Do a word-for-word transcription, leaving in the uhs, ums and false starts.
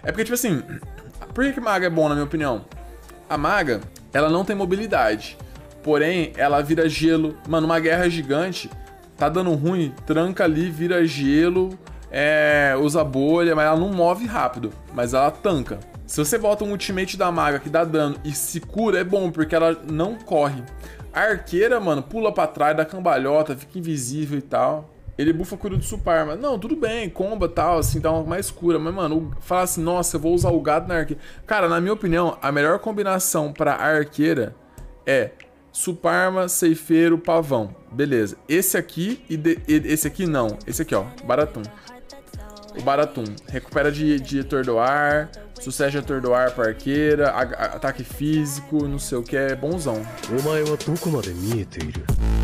É porque, tipo assim, por que que maga é bom, na minha opinião? A maga, ela não tem mobilidade. Porém, ela vira gelo. Mano, uma guerra gigante, tá dando ruim, tranca ali, vira gelo, é, usa bolha, mas ela não move rápido. Mas ela tanca. Se você bota um ultimate da maga que dá dano e se cura, é bom, porque ela não corre. A arqueira, mano, pula pra trás, dá cambalhota, fica invisível e tal. Ele bufa cura do Suparma. Não, tudo bem, comba e tal, assim, dá uma mais cura. Mas, mano, fala assim, nossa, eu vou usar o gado na arqueira. Cara, na minha opinião, a melhor combinação pra arqueira é Suparma, Ceifeiro, Pavão. Beleza. Esse aqui e, de, e esse aqui não. Esse aqui, ó, Baratum. O Baratum. Recupera de, de atordoar, sucesso de atordoar pra arqueira, a, a, ataque físico, não sei o que, é bonzão.